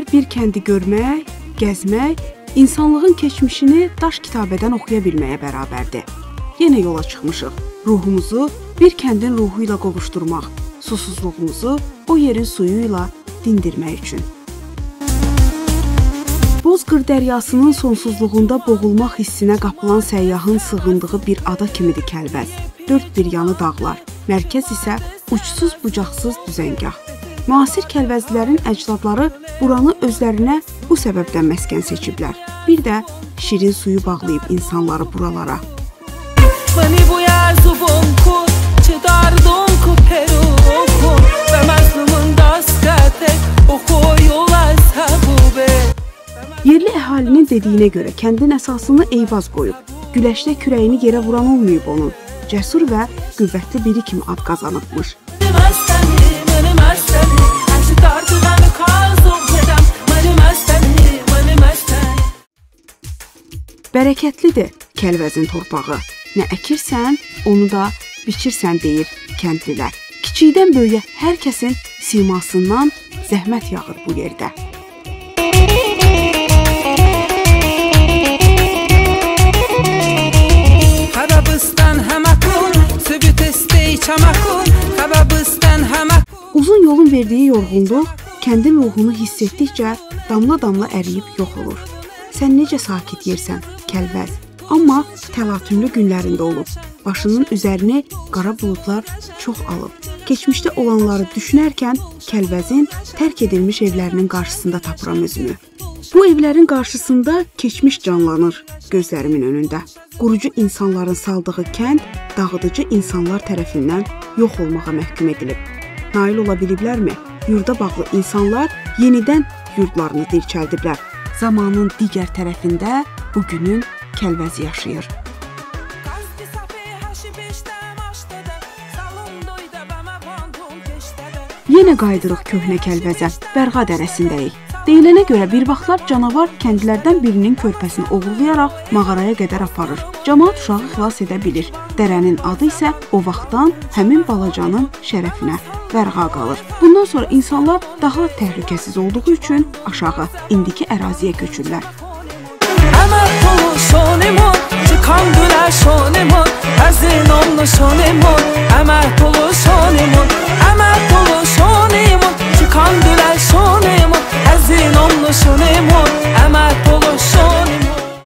bir kəndi görmək, gəzmək, insanlığın keçmişini daş kitabədən oxuya bilməyə bərabərdir. Yenə yola çıxmışıq. Ruhumuzu bir kəndin ruhu ilə qovuşdurmaq, susuzluğumuzu o yerin suyu ilə dindirmək üçün. Bozqır dəryasının sonsuzluğunda boğulmaq hissinə qapılan səyyahın sığındığı bir ada kimidir Kəlbəz. Dörd bir yanı dağlar, mərkəz isə uçsuz-bucaqsız düzəngah. Müasir Kəlbəzlilərin əcdadları buranı özlərinə bu səbəbdən məskən seçiblər. Bir də şirin suyu bağlayıb insanları buralara. Yerli əhalinin dediyinə görə kəndin əsasını Eyvaz qoyub. Güləşdə kürəyini yerə vuran olmayıb onun. Cəsur və qüvvətli biri kimi ad qazanıbmış. Bərəkətlidir Kəlbəzin torpağı. Nə əkirsən, onu da biçirsən deyir kəndlilər. Kiçikdən böyüyə hər kəsin simasından zəhmət yağır bu yerdə. Uzun yolun verdiyi yorğunluq kəndin ruhunu hiss etdikcə damla-damla əriyib yox olur. Sən necə sakit yersən, Kəlbəz, amma təlatümlü günlərində olub. Başının üzərini qara buludlar çox alıb. Keçmişdə olanları düşünərkən Kəlbəzin tərk edilmiş evlərinin qarşısında tapıram özümü. Bu evlərin qarşısında keçmiş canlanır gözlərimin önündə. Qurucu insanların saldığı kənd dağıdıcı insanlar tərəfindən yox olmağa məhkum edilib. Nail ola biliblərmi? Yurda bağlı insanlar yenidən yurdlarını dirçəldiblər. Zamanın digər tərəfində bugünün Kəlbəzi yaşayır. Yenə qaydırıq köhnə Kəlbəzə, Bərğa dərəsindəyik. Deyilənə görə bir vaxtlar canavar kəndlərdən birinin körpəsini oğurlayaraq mağaraya qədər aparır. Camaat uşağı xilas edə bilir. Dərənin adı isə o vaxtdan həmin balacanın şərəfinə Bərğa qalır. Bundan sonra insanlar daha təhlükəsiz olduğu üçün aşağı, indiki əraziyə köçürlər.